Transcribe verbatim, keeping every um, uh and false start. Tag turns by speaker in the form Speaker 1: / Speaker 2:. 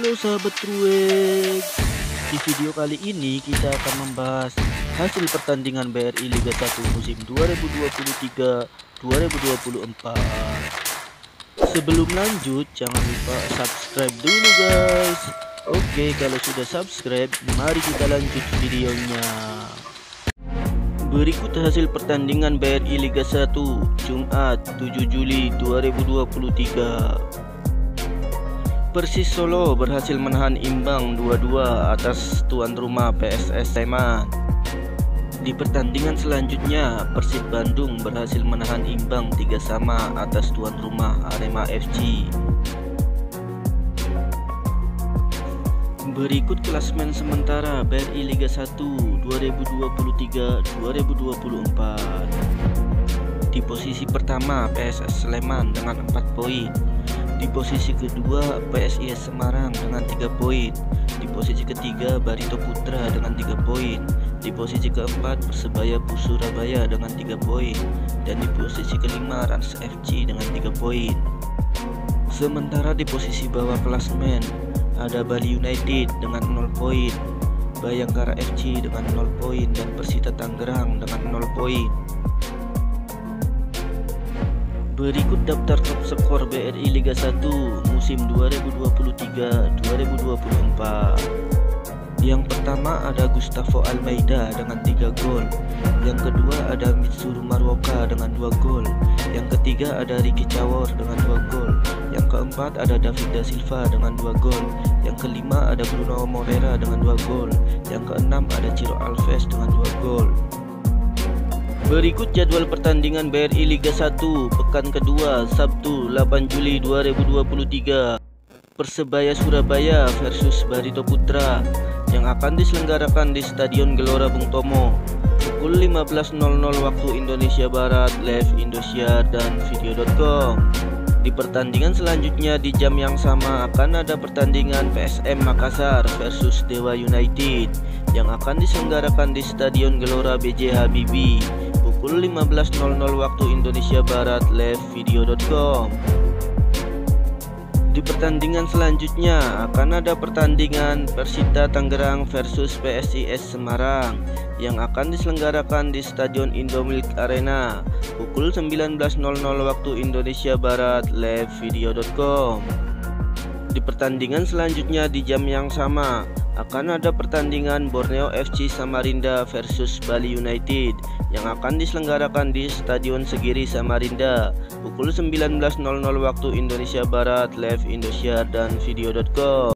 Speaker 1: Halo sahabat Truex, di video kali ini kita akan membahas hasil pertandingan B R I Liga satu musim dua ribu dua puluh tiga dua ribu dua puluh empat. Sebelum lanjut, jangan lupa subscribe dulu guys. Oke, kalau sudah subscribe, mari kita lanjut videonya. Berikut hasil pertandingan B R I Liga satu Jumat tujuh Juli dua ribu dua puluh tiga. Persis Solo berhasil menahan imbang dua dua atas tuan rumah P S S Sleman. Di pertandingan selanjutnya, Persib Bandung berhasil menahan imbang tiga sama atas tuan rumah Arema F C. Berikut klasmen sementara B R I Liga satu dua ribu dua puluh tiga dua ribu dua puluh empat. Di posisi pertama P S S Sleman dengan empat poin. Di posisi kedua P S I S Semarang dengan tiga poin. Di posisi ketiga Barito Putra dengan tiga poin. Di posisi keempat Persebaya Surabaya dengan tiga poin. Dan di posisi kelima Rans F C dengan tiga poin. Sementara di posisi bawah klasmen ada Bali United dengan nol poin, Bayangkara F C dengan nol poin, dan Persita Tangerang dengan nol poin. Berikut daftar top skor B R I Liga satu musim dua ribu dua puluh tiga dua ribu dua puluh empat. Yang pertama ada Gustavo Almeida dengan tiga gol. Yang kedua ada Mitsuru Maruoka dengan dua gol. Yang ketiga ada Ricky Cawor dengan dua gol. Yang keempat ada David da Silva dengan dua gol. Yang kelima ada Bruno Moreira dengan dua gol. Yang keenam ada Ciro Alves dengan dua gol. Berikut jadwal pertandingan B R I Liga satu pekan kedua Sabtu delapan Juli dua ribu dua puluh tiga. Persebaya Surabaya versus Barito Putra yang akan diselenggarakan di Stadion Gelora Bung Tomo pukul lima belas nol nol waktu Indonesia Barat, live Indosiar dan video dot com. Di pertandingan selanjutnya di jam yang sama akan ada pertandingan P S M Makassar versus Dewa United yang akan diselenggarakan di Stadion Gelora B J Habibie pukul lima belas nol nol waktu Indonesia Barat, live video dot com. Di pertandingan selanjutnya akan ada pertandingan Persita Tangerang versus P S I S Semarang yang akan diselenggarakan di Stadion Indomilk Arena pukul sembilan belas nol nol waktu Indonesia Barat, live video dot com. Di pertandingan selanjutnya di jam yang sama akan ada pertandingan Borneo F C Samarinda versus Bali United yang akan diselenggarakan di Stadion Segiri Samarinda pukul sembilan belas nol nol waktu Indonesia Barat, live Indosiar dan video dot com.